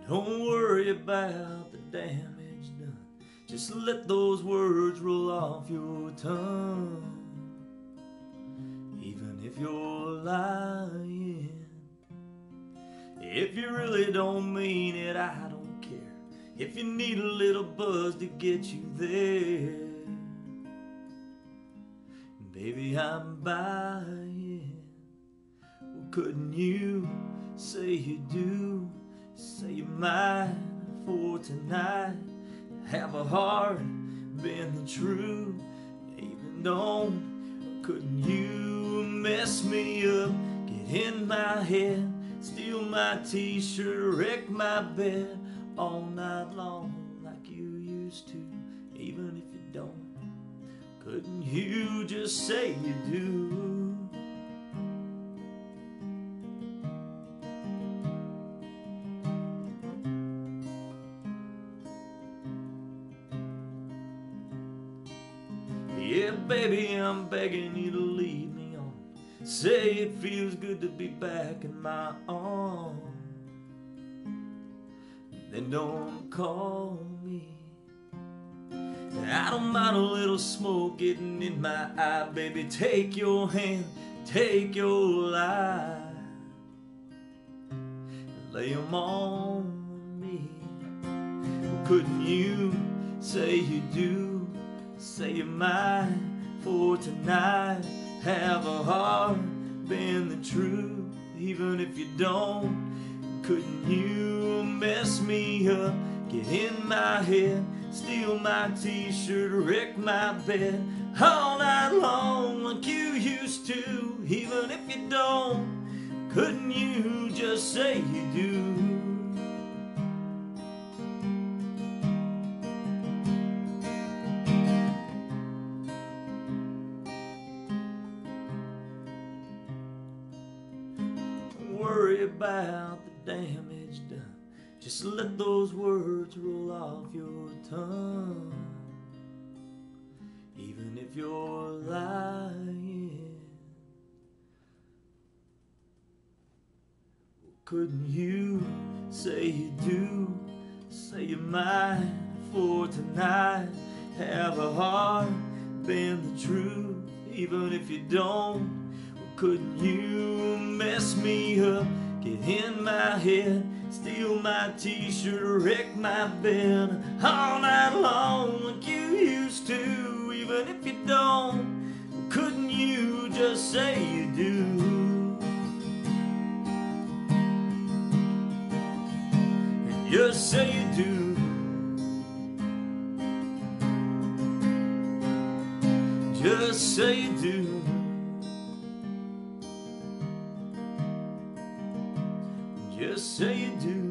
Don't worry about the damage done. Just let those words roll off your tongue. Even if you're lying, if you really don't mean it, I don't care. If you need a little buzz to get you there, baby, I'm buying. Well, couldn't you say you do? Say you might for tonight. Have a heart, been the truth. Even don't, couldn't you mess me up? Get in my head, steal my t-shirt, wreck my bed all night long like you used to. Even if you don't, couldn't you just say you do? Yeah, baby, I'm begging you to lead me on. Say it feels good to be back in my arms. Then don't call me. I don't mind a little smoke getting in my eye. Baby, take your hand, take your life, and lay them on me. Well, couldn't you say you do? Say you might for tonight. Have a heart, been the truth. Even if you don't, couldn't you mess me up? Get in my head, steal my t-shirt, wreck my bed all night long like you used to. Even if you don't, couldn't you just say you do? Worry about the damage done. Just let those words roll off your tongue. Even if you're lying, couldn't you say you do? Say you might for tonight. Have a heart, been the truth. Even if you don't, couldn't you mess me up? Get in my head, steal my t-shirt, wreck my bed all night long like you used to. Even if you don't, couldn't you just say you do? And just say you do. Just say you do. Just say you do.